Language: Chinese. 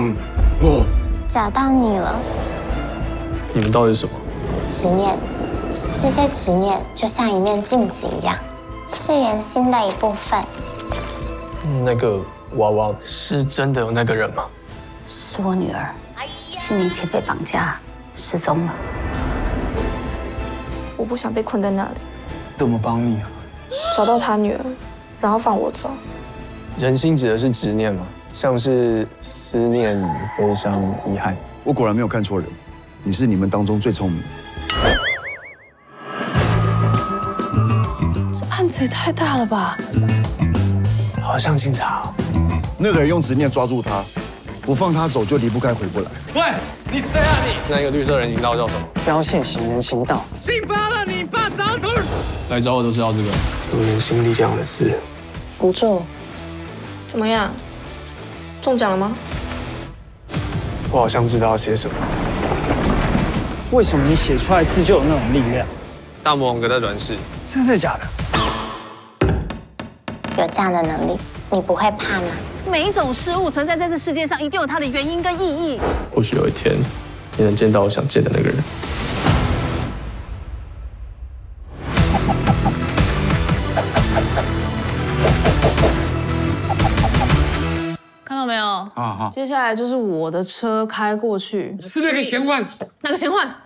帮我。 找到你了。 你们到底是什么？ 执念，这些执念就像一面镜子一样，是人心的一部分。 那个娃娃是真的有那个人吗？ 是我女儿，7年前被绑架失踪了。 我不想被困在那里。 怎么帮你啊？ 找到他女儿，然后放我走。 人心指的是执念吗？像是思念、悲伤、遗憾。 我果然没有看错人，你是你们当中最聪明。 这案子也太大了吧！ 好像警察哦。 那个人用执念抓住他，不放他走就离不开回不来。 喂，你谁啊你？那个绿色人行道叫什么？ 标线行人行道。 姓巴的你爸找你。来找我都是要这个有人心力量的字。 符咒。 怎么样？中奖了吗？ 我好像知道要写什么。 为什么你写出来字就有那种力量？ 大魔王哥在转世。 真的假的？ 有这样的能力，你不会怕吗？ 每一种事物存在在这世界上，一定有它的原因跟意义。 或许有一天，你能见到我想见的那个人。 看到没有？接下来就是我的车开过去。 是那个嫌犯。 哪个嫌犯？